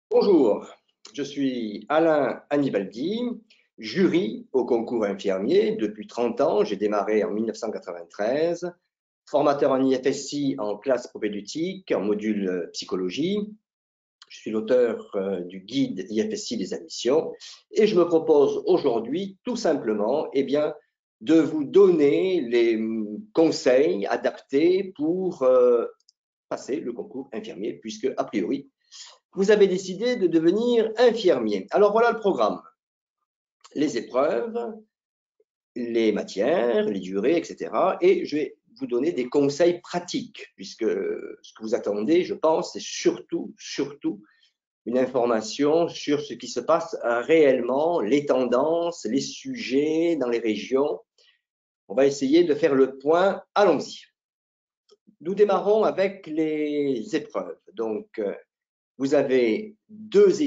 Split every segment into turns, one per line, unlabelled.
Bonjour, je suis Alain Annibaldi, jury au concours infirmier depuis 30 ans. J'ai démarré en 1993, formateur en IFSI en classe propédeutique, en module psychologie. Je suis l'auteur du guide IFSI des admissions et je me propose aujourd'hui tout simplement de vous donner les conseils adaptés pour passer le concours infirmier puisque, a priori, vous avez décidé de devenir infirmier. Alors voilà le programme. Les épreuves, les matières, les durées, etc. Et je vais vous donner des conseils pratiques, puisque ce que vous attendez, je pense, c'est surtout une information sur ce qui se passe réellement, les tendances, les sujets dans les régions. On va essayer de faire le point. Allons-y. Nous démarrons avec les épreuves. Donc, vous avez deux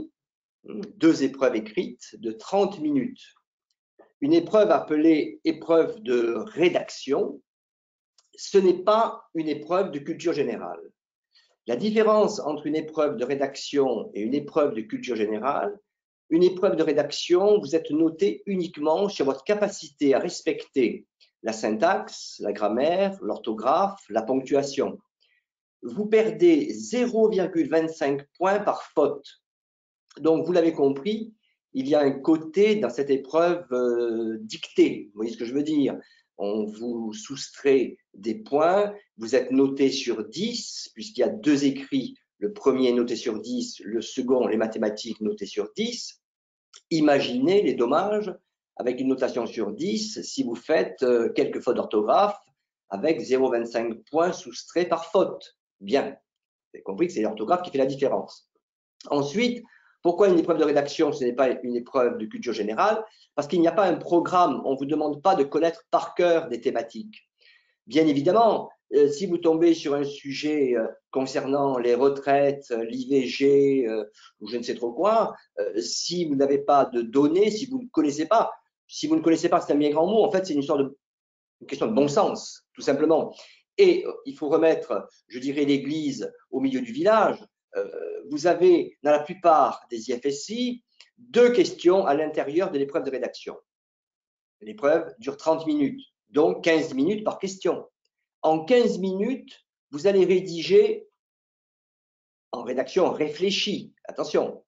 épreuves écrites de 30 minutes. Une épreuve appelée épreuve de rédaction, ce n'est pas une épreuve de culture générale. La différence entre une épreuve de rédaction et une épreuve de culture générale, une épreuve de rédaction, vous êtes noté uniquement sur votre capacité à respecter la syntaxe, la grammaire, l'orthographe, la ponctuation. Vous perdez 0,25 points par faute. Donc, vous l'avez compris, il y a un côté dans cette épreuve dictée. Vous voyez ce que je veux dire? On vous soustrait des points, vous êtes noté sur 10, puisqu'il y a deux écrits. Le premier est noté sur 10, le second, les mathématiques, noté sur 10. Imaginez les dommages avec une notation sur 10 si vous faites quelques fautes d'orthographe avec 0,25 points soustraits par faute. Bien, vous avez compris que c'est l'orthographe qui fait la différence. Ensuite, pourquoi une épreuve de rédaction, ce n'est pas une épreuve de culture générale? Parce qu'il n'y a pas un programme, on ne vous demande pas de connaître par cœur des thématiques. Bien évidemment, si vous tombez sur un sujet concernant les retraites, l'IVG ou je ne sais trop quoi, si vous n'avez pas de données, si vous ne connaissez pas, c'est un bien grand mot, en fait c'est une question de bon sens, tout simplement. Et il faut remettre, je dirais, l'église au milieu du village. Vous avez, dans la plupart des IFSI, deux questions à l'intérieur de l'épreuve de rédaction. L'épreuve dure 30 minutes, donc 15 minutes par question. En 15 minutes, vous allez rédiger en rédaction réfléchie, attention,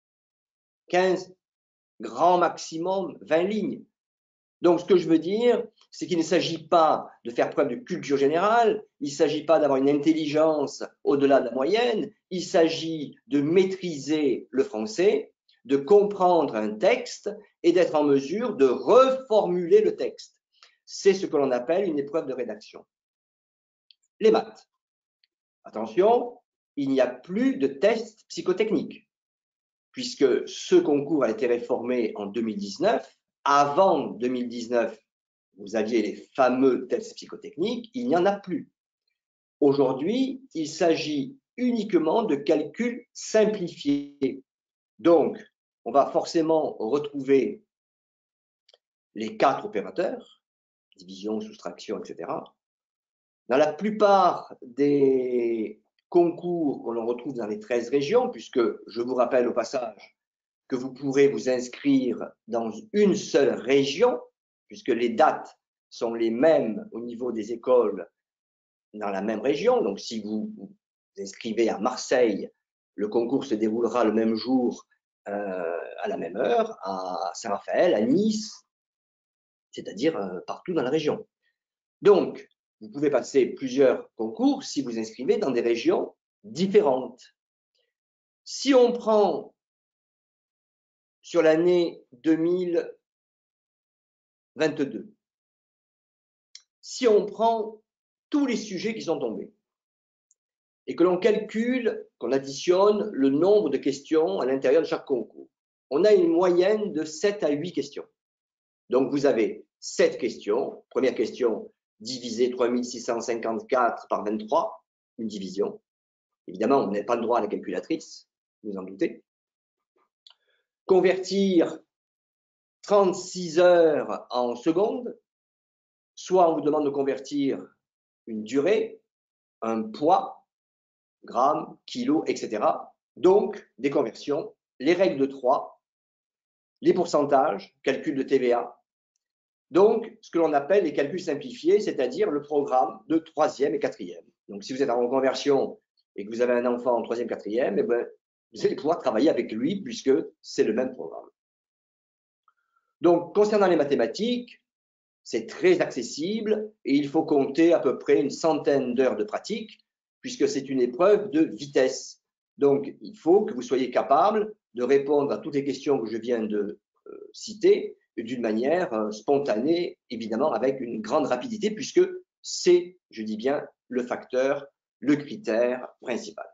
15, grand maximum 20 lignes. Donc, ce que je veux dire, c'est qu'il ne s'agit pas de faire preuve de culture générale, il ne s'agit pas d'avoir une intelligence au-delà de la moyenne, il s'agit de maîtriser le français, de comprendre un texte et d'être en mesure de reformuler le texte. C'est ce que l'on appelle une épreuve de rédaction. Les maths. Attention, il n'y a plus de tests psychotechniques, puisque ce concours a été réformé en 2019. Avant 2019, vous aviez les fameux tests psychotechniques, il n'y en a plus. Aujourd'hui, il s'agit uniquement de calculs simplifiés. Donc, on va forcément retrouver les 4 opérateurs, division, soustraction, etc. Dans la plupart des concours que l'on retrouve dans les 13 régions, puisque je vous rappelle au passage que vous pourrez vous inscrire dans une seule région, puisque les dates sont les mêmes au niveau des écoles dans la même région. Donc, si vous vous inscrivez à Marseille, le concours se déroulera le même jour, à la même heure, à Saint-Raphaël, à Nice, c'est-à-dire partout dans la région. Donc, vous pouvez passer plusieurs concours si vous inscrivez dans des régions différentes. Si on prend sur l'année 2022, si on prend tous les sujets qui sont tombés et que l'on calcule, qu'on additionne le nombre de questions à l'intérieur de chaque concours, on a une moyenne de 7 à 8 questions. Donc, vous avez 7 questions. Première question, diviser 3654 par 23, une division. Évidemment, vous n'avez pas le droit à la calculatrice, vous en doutez. Convertir 36 heures en secondes, soit on vous demande de convertir une durée, un poids, grammes, kilos, etc. Donc, des conversions, les règles de 3, les pourcentages, calcul de TVA. Donc, ce que l'on appelle les calculs simplifiés, c'est-à-dire le programme de 3e et 4e. Donc, si vous êtes en reconversion et que vous avez un enfant en 3e, 4e, eh ben, vous allez pouvoir travailler avec lui puisque c'est le même programme. Donc, concernant les mathématiques, c'est très accessible et il faut compter à peu près une centaine d'heures de pratique puisque c'est une épreuve de vitesse. Donc, il faut que vous soyez capable de répondre à toutes les questions que je viens de citer d'une manière spontanée, évidemment avec une grande rapidité puisque c'est, je dis bien, le facteur, le critère principal.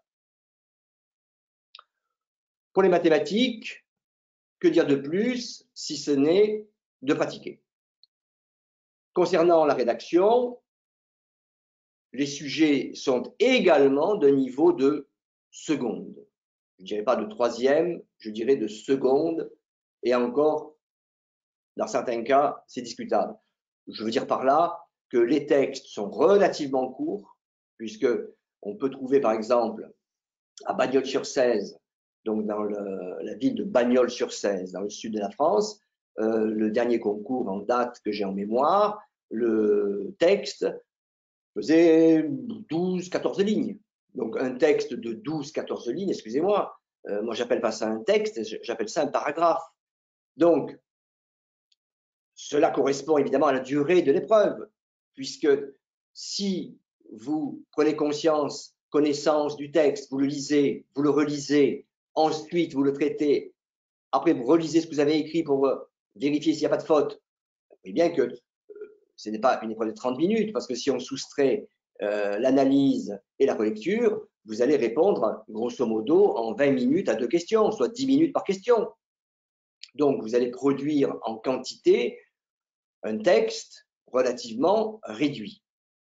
Pour les mathématiques, que dire de plus si ce n'est de pratiquer? Concernant la rédaction, les sujets sont également de niveau de seconde. Je ne dirais pas de 3e, je dirais de seconde, et encore, dans certains cas, c'est discutable. Je veux dire par là que les textes sont relativement courts, puisque on peut trouver par exemple à Bagnols-sur-Cèze, donc dans la ville de Bagnols-sur-Cèze, dans le sud de la France, le dernier concours en date que j'ai en mémoire, le texte faisait 12-14 lignes. Donc un texte de 12-14 lignes, excusez-moi, moi j'appelle pas ça un texte, j'appelle ça un paragraphe. Donc cela correspond évidemment à la durée de l'épreuve, puisque si vous prenez connaissance du texte, vous le lisez, vous le relisez, ensuite vous le traitez, après vous relisez ce que vous avez écrit pour vérifier s'il n'y a pas de faute, vous voyez bien que ce n'est pas une épreuve de 30 minutes, parce que si on soustrait l'analyse et la relecture, vous allez répondre grosso modo en 20 minutes à 2 questions, soit 10 minutes par question. Donc vous allez produire en quantité un texte relativement réduit.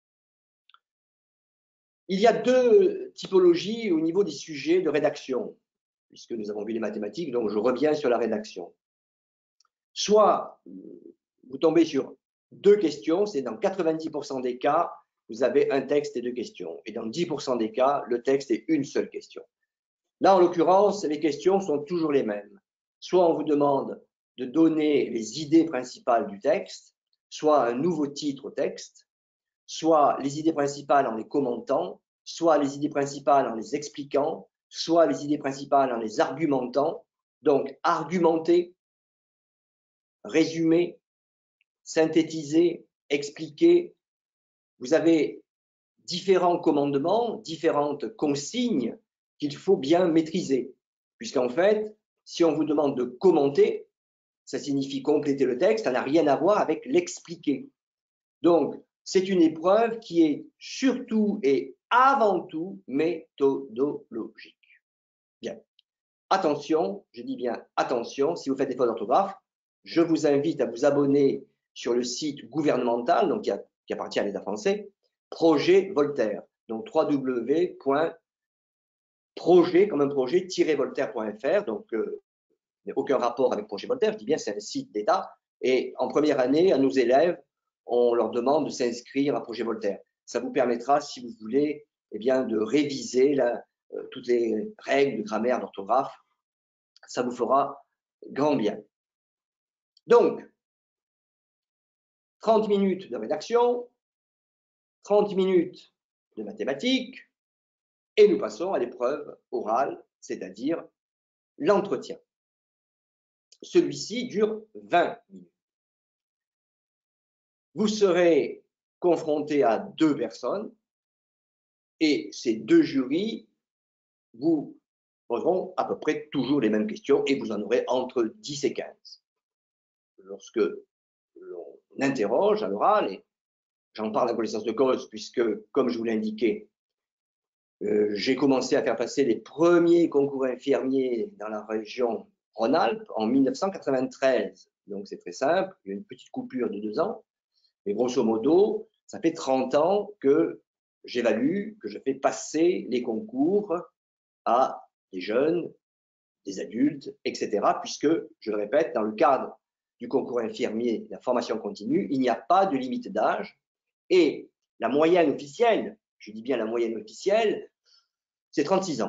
Il y a 2 typologies au niveau des sujets de rédaction, puisque nous avons vu les mathématiques, donc je reviens sur la rédaction. Soit vous tombez sur 2 questions, c'est dans 90% des cas, vous avez un texte et 2 questions. Et dans 10% des cas, le texte est une seule question. Là, en l'occurrence, les questions sont toujours les mêmes. Soit on vous demande de donner les idées principales du texte, soit un nouveau titre au texte, soit les idées principales en les commentant, soit les idées principales en les expliquant, soit les idées principales en les argumentant. Donc, argumenter, résumer, synthétiser, expliquer. Vous avez différents commandements, différentes consignes qu'il faut bien maîtriser. Puisqu'en fait, si on vous demande de commenter, ça signifie compléter le texte, ça n'a rien à voir avec l'expliquer. Donc, c'est une épreuve qui est surtout et avant tout méthodologique. Bien. Attention, je dis bien attention, si vous faites des fautes d'orthographe, je vous invite à vous abonner sur le site gouvernemental, donc qui appartient à l'État français, Projet Voltaire. Donc www.projet, comme un projet, -voltaire.fr. Donc, aucun rapport avec Projet Voltaire, je dis bien c'est un site d'État. Et en première année, à nos élèves, on leur demande de s'inscrire à Projet Voltaire. Ça vous permettra, si vous voulez, eh bien, de réviser toutes les règles de grammaire, d'orthographe. Ça vous fera grand bien. Donc, 30 minutes de rédaction, 30 minutes de mathématiques, et nous passons à l'épreuve orale, c'est-à-dire l'entretien. Celui-ci dure 20 minutes. Vous serez confronté à 2 personnes et ces 2 jurys vous poseront à peu près toujours les mêmes questions et vous en aurez entre 10 et 15. Lorsque l'on interroge à l'oral, et j'en parle à connaissance de cause puisque, comme je vous l'ai indiqué, j'ai commencé à faire passer les premiers concours infirmiers dans la région Rhône-Alpes en 1993. Donc c'est très simple, il y a une petite coupure de 2 ans. Mais grosso modo, ça fait 30 ans que j'évalue, que je fais passer les concours à des jeunes, des adultes, etc. Puisque, je le répète, dans le cadre du concours infirmier, de la formation continue, il n'y a pas de limite d'âge. Et la moyenne officielle, je dis bien la moyenne officielle, c'est 36 ans.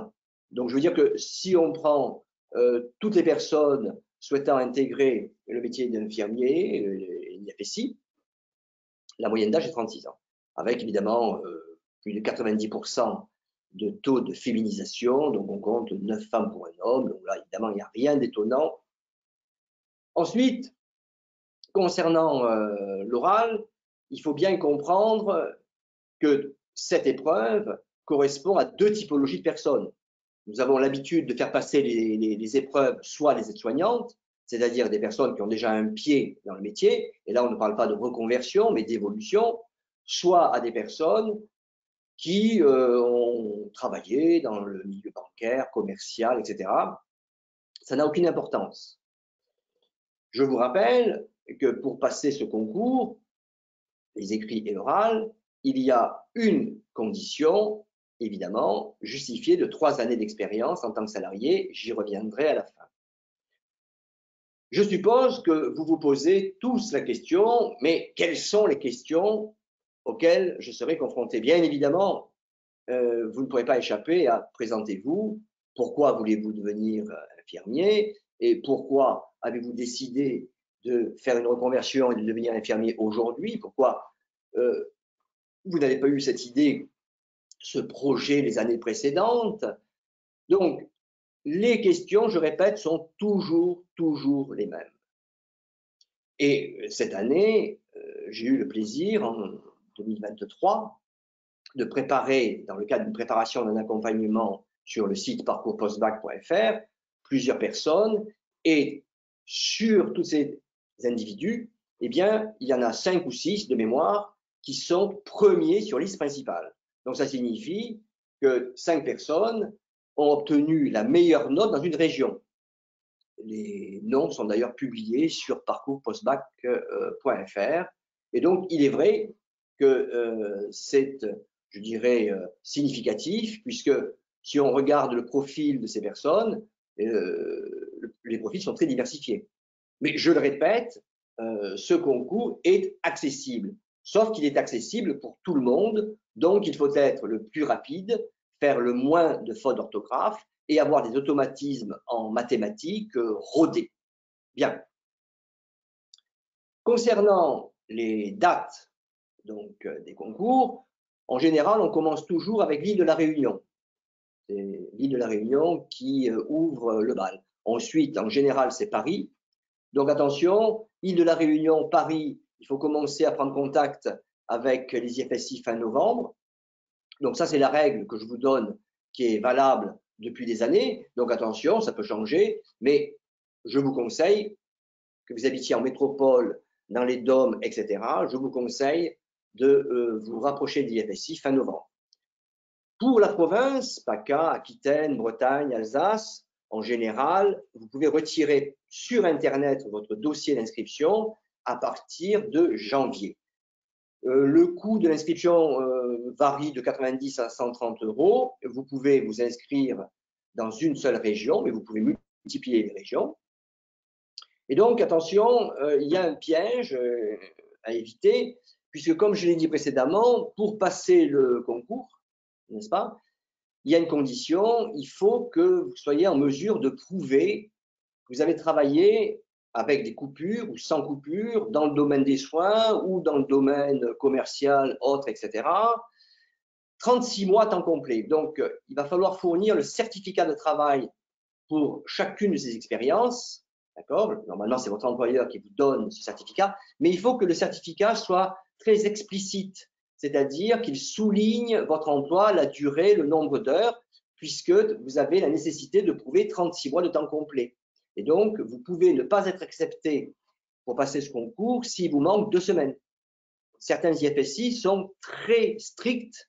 Donc, je veux dire que si on prend toutes les personnes souhaitant intégrer le métier d'infirmier, l'IFSI, la moyenne d'âge est 36 ans, avec évidemment plus de 90% de taux de féminisation, donc on compte 9 femmes pour un homme, donc là évidemment il n'y a rien d'étonnant. Ensuite, concernant l'oral, il faut bien comprendre que cette épreuve correspond à deux typologies de personnes. Nous avons l'habitude de faire passer les épreuves, soit les aides-soignantes, c'est-à-dire des personnes qui ont déjà un pied dans le métier, et là on ne parle pas de reconversion, mais d'évolution, soit à des personnes qui ont travaillé dans le milieu bancaire, commercial, etc. Ça n'a aucune importance. Je vous rappelle que pour passer ce concours, les écrits et l'oral, il y a une condition, évidemment, justifiée de 3 années d'expérience en tant que salarié. J'y reviendrai à la fin. Je suppose que vous vous posez tous la question, mais quelles sont les questions auxquelles je serai confronté? Bien évidemment, vous ne pourrez pas échapper à présentez-vous, pourquoi voulez-vous devenir infirmier et pourquoi avez-vous décidé de faire une reconversion et de devenir infirmier aujourd'hui? Pourquoi vous n'avez pas eu cette idée, ce projet les années précédentes? Donc, les questions, je répète, sont toujours les mêmes. Et cette année, j'ai eu le plaisir, en 2023, de préparer, dans le cadre d'une préparation d'un accompagnement sur le site parcourspostbac.fr, plusieurs personnes, et sur tous ces individus, eh bien, il y en a 5 ou 6 de mémoire qui sont premiers sur liste principale. Donc, ça signifie que 5 personnes ont obtenu la meilleure note dans une région. Les noms sont d'ailleurs publiés sur parcourspostbac.fr. Et donc, il est vrai que c'est, je dirais, significatif, puisque si on regarde le profil de ces personnes, les profils sont très diversifiés. Mais je le répète, ce concours est accessible, sauf qu'il est accessible pour tout le monde, donc il faut être le plus rapide, faire le moins de fautes d'orthographe et avoir des automatismes en mathématiques rodés. Bien. Concernant les dates donc, des concours, en général, on commence toujours avec l'île de la Réunion. C'est l'île de la Réunion qui ouvre le bal. Ensuite, en général, c'est Paris. Donc attention, île de la Réunion, Paris, il faut commencer à prendre contact avec les IFSI fin novembre. Donc ça, c'est la règle que je vous donne qui est valable depuis des années. Donc attention, ça peut changer, mais je vous conseille, que vous habitiez en métropole, dans les DOM, etc., je vous conseille de vous rapprocher de l'IFSI fin novembre. Pour la province, PACA, Aquitaine, Bretagne, Alsace, en général, vous pouvez retirer sur Internet votre dossier d'inscription à partir de janvier. Le coût de l'inscription varie de 90 à 130 €. Vous pouvez vous inscrire dans une seule région, mais vous pouvez multiplier les régions. Et donc, attention, il y a un piège à éviter, puisque comme je l'ai dit précédemment, pour passer le concours, n'est-ce pas, il y a une condition, il faut que vous soyez en mesure de prouver que vous avez travaillé avec des coupures ou sans coupures dans le domaine des soins ou dans le domaine commercial, autre, etc. 36 mois à temps complet. Donc, il va falloir fournir le certificat de travail pour chacune de ces expériences. D'accord? Normalement, c'est votre employeur qui vous donne ce certificat, mais il faut que le certificat soit très explicite, c'est-à-dire qu'il souligne votre emploi, la durée, le nombre d'heures, puisque vous avez la nécessité de prouver 36 mois de temps complet. Et donc, vous pouvez ne pas être accepté pour passer ce concours s'il vous manque 2 semaines. Certains IFSI sont très stricts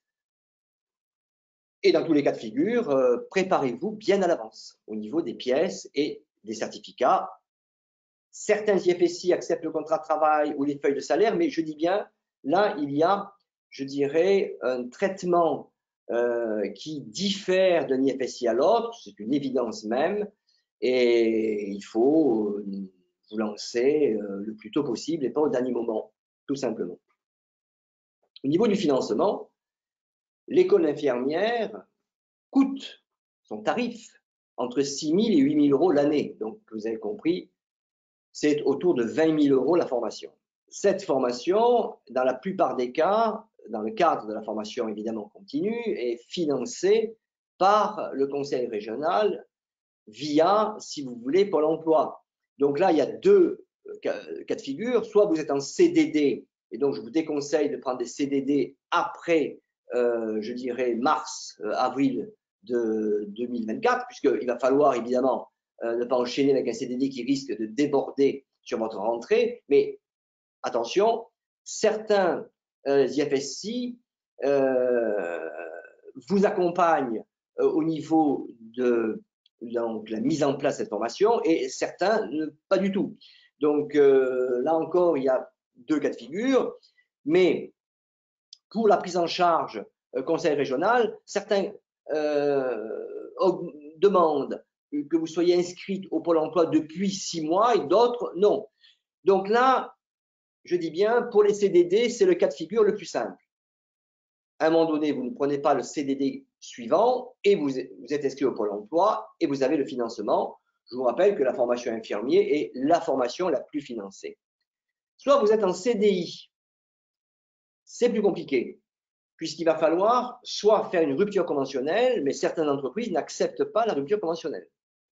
et dans tous les cas de figure, préparez-vous bien à l'avance au niveau des pièces et des certificats. Certains IFSI acceptent le contrat de travail ou les feuilles de salaire, mais je dis bien, là, il y a, je dirais, un traitement qui diffère d'un IFSI à l'autre, c'est une évidence même, et il faut vous lancer le plus tôt possible et pas au dernier moment, tout simplement. Au niveau du financement, l'école infirmière coûte son tarif, entre 6 000 et 8 000 € l'année. Donc, vous avez compris, c'est autour de 20 000 € la formation. Cette formation, dans la plupart des cas, dans le cadre de la formation évidemment continue, est financée par le conseil régional via, si vous voulez, Pôle emploi. Donc là, il y a deux cas de figure. Soit vous êtes en CDD, et donc je vous déconseille de prendre des CDD après, je dirais, mars, avril de 2024, puisqu'il va falloir évidemment ne pas enchaîner avec un CDD qui risque de déborder sur votre rentrée. Mais attention, certains IFSI vous accompagnent au niveau de donc, la mise en place de cette formation et certains pas du tout. Donc là encore, il y a deux cas de figure, mais pour la prise en charge conseil régional, certains demandent que vous soyez inscrite au Pôle emploi depuis 6 mois et d'autres non. Donc là, je dis bien, pour les CDD, c'est le cas de figure le plus simple. À un moment donné, vous ne prenez pas le CDD suivant et vous êtes inscrit au Pôle emploi et vous avez le financement. Je vous rappelle que la formation infirmier est la formation la plus financée. Soit vous êtes en CDI, c'est plus compliqué, puisqu'il va falloir soit faire une rupture conventionnelle, mais certaines entreprises n'acceptent pas la rupture conventionnelle.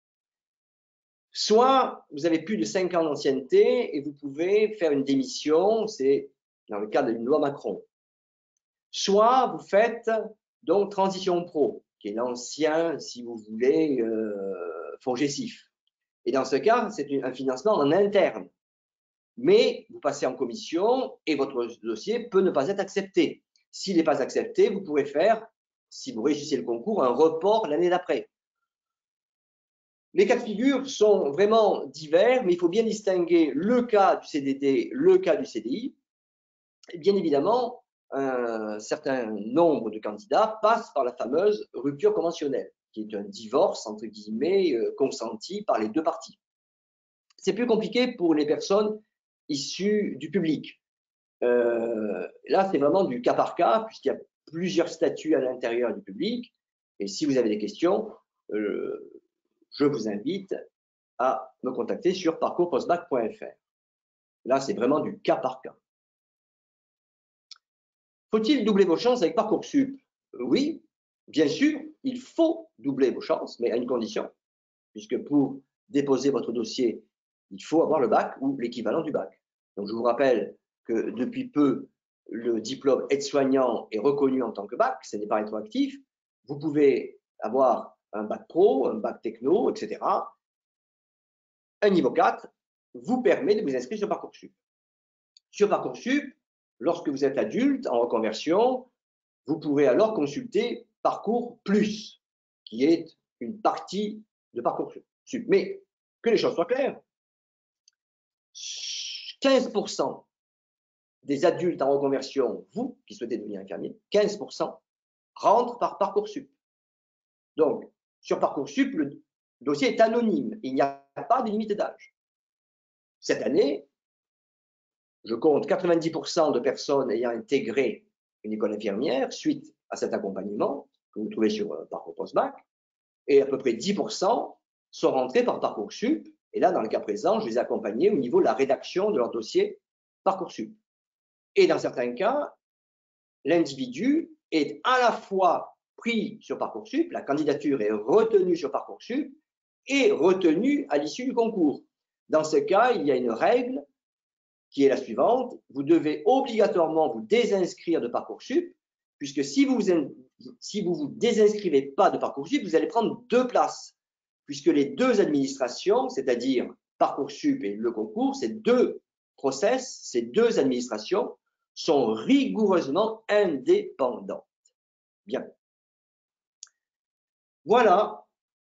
Soit vous avez plus de 5 ans d'ancienneté et vous pouvez faire une démission, c'est dans le cadre d'une loi Macron. Soit vous faites donc Transition Pro, qui est l'ancien, si vous voulez, FONGECIF. Et dans ce cas, c'est un financement en interne. Mais vous passez en commission et votre dossier peut ne pas être accepté. S'il n'est pas accepté, vous pourrez faire, si vous réussissez le concours, un report l'année d'après. Les cas de figure sont vraiment divers, mais il faut bien distinguer le cas du CDD, le cas du CDI. Et bien évidemment, un certain nombre de candidats passent par la fameuse rupture conventionnelle, qui est un divorce, entre guillemets, consenti par les deux parties. C'est plus compliqué pour les personnes issues du public. Là, c'est vraiment du cas par cas, puisqu'il y a plusieurs statuts à l'intérieur du public. Et si vous avez des questions, je vous invite à me contacter sur parcourspostbac.fr. Là, c'est vraiment du cas par cas. Faut-il doubler vos chances avec Parcoursup? Oui, bien sûr, il faut doubler vos chances, mais à une condition, puisque pour déposer votre dossier, il faut avoir le bac ou l'équivalent du bac. Donc, je vous rappelle que depuis peu, le diplôme aide-soignant est reconnu en tant que bac, ce n'est pas rétroactif. Vous pouvez avoir un bac pro, un bac techno, etc. Un niveau 4 vous permet de vous inscrire sur Parcoursup. Sur Parcoursup, lorsque vous êtes adulte en reconversion, vous pourrez alors consulter Parcours Plus, qui est une partie de Parcoursup. Mais que les choses soient claires, 15% des adultes en reconversion, vous qui souhaitez devenir infirmier, 15% rentrent par Parcoursup. Donc, sur Parcoursup, le dossier est anonyme. Il n'y a pas de limite d'âge. Cette année, je compte 90% de personnes ayant intégré une école infirmière suite à cet accompagnement que vous trouvez sur Parcours Postbac, et à peu près 10% sont rentrés par Parcoursup. Et là, dans le cas présent, je les ai accompagnés au niveau de la rédaction de leur dossier Parcoursup. Et dans certains cas, l'individu est à la fois pris sur Parcoursup, la candidature est retenue sur Parcoursup et retenue à l'issue du concours. Dans ce cas, il y a une règle qui est la suivante: vous devez obligatoirement vous désinscrire de Parcoursup, puisque si vous vous désinscrivez pas de Parcoursup, vous allez prendre 2 places, puisque les 2 administrations, c'est-à-dire Parcoursup et le concours, ces 2 process, ces 2 administrations sont rigoureusement indépendantes. Bien. Voilà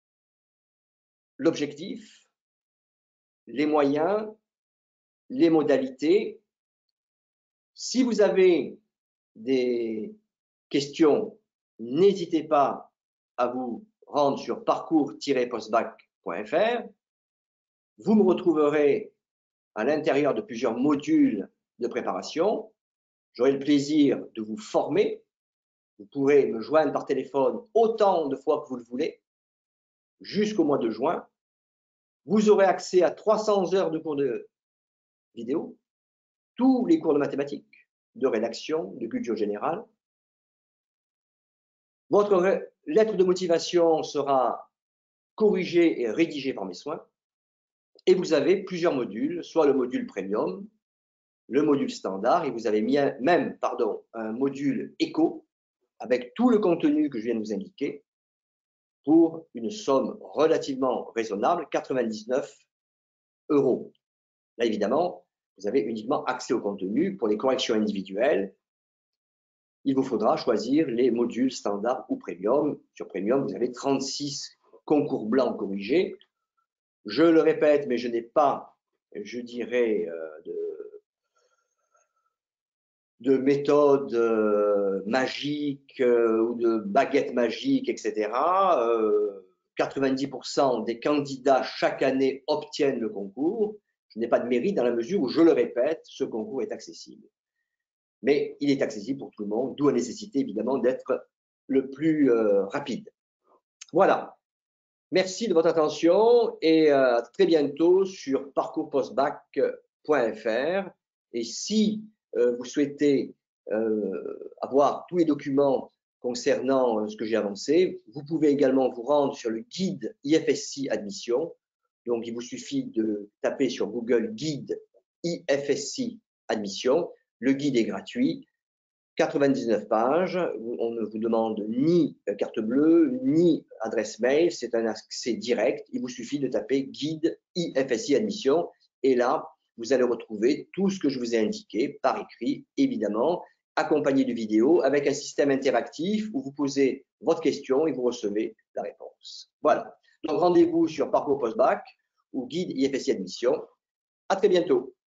l'objectif, les moyens, les modalités. Si vous avez des questions, n'hésitez pas à vous rendre sur parcours-postbac.fr. Vous me retrouverez à l'intérieur de plusieurs modules de préparation. J'aurai le plaisir de vous former. Vous pourrez me joindre par téléphone autant de fois que vous le voulez. jusqu'au mois de juin. Vous aurez accès à 300 heures de cours de vidéo, tous les cours de mathématiques, de rédaction, de culture générale. Votre lettre de motivation sera corrigée et rédigée par mes soins. Et vous avez plusieurs modules, soit le module premium, le module standard, et vous avez même un module éco avec tout le contenu que je viens de vous indiquer pour une somme relativement raisonnable, 99 €. Là, évidemment, vous avez uniquement accès au contenu. Pour les corrections individuelles, il vous faudra choisir les modules standard ou premium. Sur premium, vous avez 36 concours blancs corrigés. Je le répète, mais je n'ai pas, je dirais, de méthode magique ou de baguette magique, etc. 90% des candidats chaque année obtiennent le concours. Je n'ai pas de mérite dans la mesure où, je le répète, ce concours est accessible. Mais il est accessible pour tout le monde, d'où la nécessité évidemment d'être le plus rapide. Voilà. Merci de votre attention et à très bientôt sur parcourspostbac.fr. Et si vous souhaitez avoir tous les documents concernant ce que j'ai avancé, vous pouvez également vous rendre sur le guide IFSI Admission. Donc, il vous suffit de taper sur Google guide IFSI Admission. Le guide est gratuit. 99 pages, on ne vous demande ni carte bleue, ni adresse mail, c'est un accès direct. Il vous suffit de taper guide IFSI admission et là, vous allez retrouver tout ce que je vous ai indiqué par écrit, évidemment, accompagné de vidéos avec un système interactif où vous posez votre question et vous recevez la réponse. Voilà. Donc, rendez-vous sur Parcours Postbac ou guide IFSI admission. À très bientôt.